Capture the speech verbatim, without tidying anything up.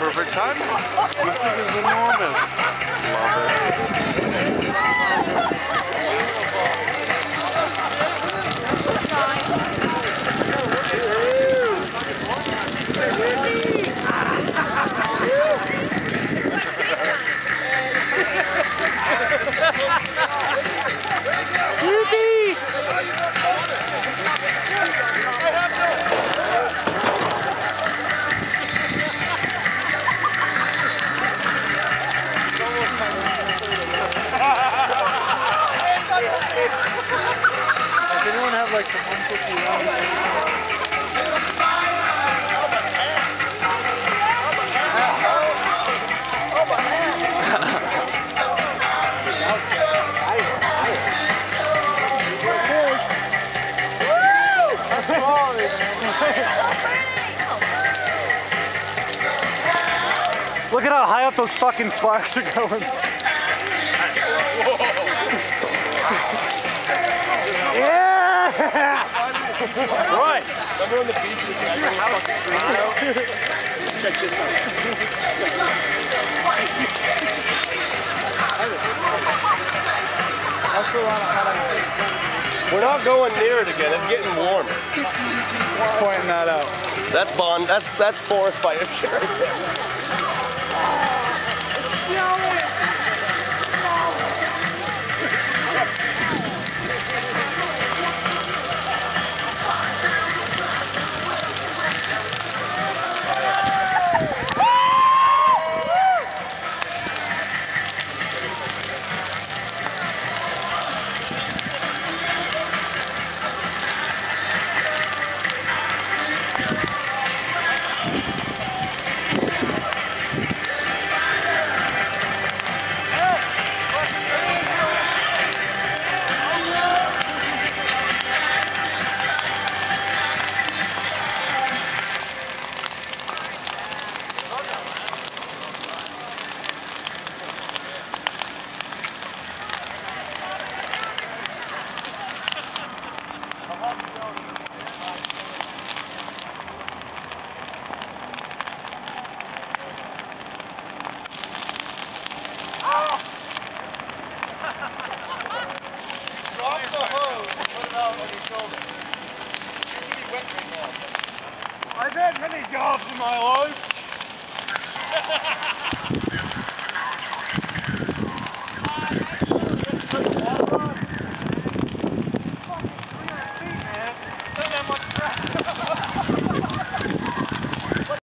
perfect timing. This thing is enormous. Love it. Does anyone have like some one fifty rounds? Look at how high up those fucking sparks are going. Yeah! Right! Remember on the beach with your house? Check this out. We're not going near it again, it's getting warm. Pointing that out. That's Bond, that's that's forest fire shit right there. I've had many jobs in my life.